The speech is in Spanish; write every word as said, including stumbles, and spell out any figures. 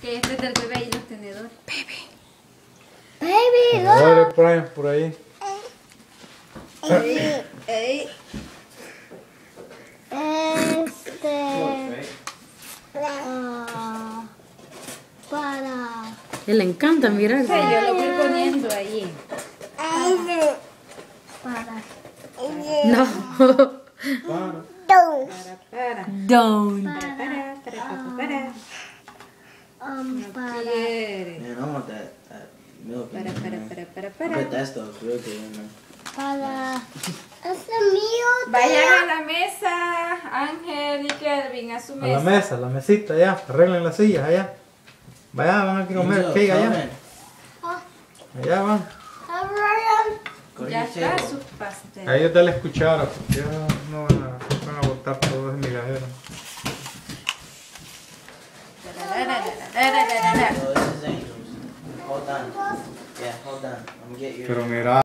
Que este es del bebé y los tenedores. Baby. Baby, Tenedores por ahí. Por ahí. Ey, ey. Este. ah, para. Él le encanta mirar. Sí, yo lo voy poniendo ahí. Para. No. Para. Para, para. Don't. Para, para, para, para, para. Um, No para. quiere. Man, I want that, that milk. in Para, there, para, man. para, para, I bet para. that stuff's real good in there. Para. Ese mío. Vayan a la mesa, Ángel y Kelvin, a su A la mesa. mesa, a la mesita allá. Arreglen las sillas allá. Vayan, van a comer Angel, cake allá. come in. Allá van. Go to Ya your está table. su pastel. A ellos dale escuchara, porque ya no van a, van a botar todo ese migajeros. Tarararararararara. No, this is Angel's. Hold on. Yeah, hold on. I'm gonna get your. Pero mira.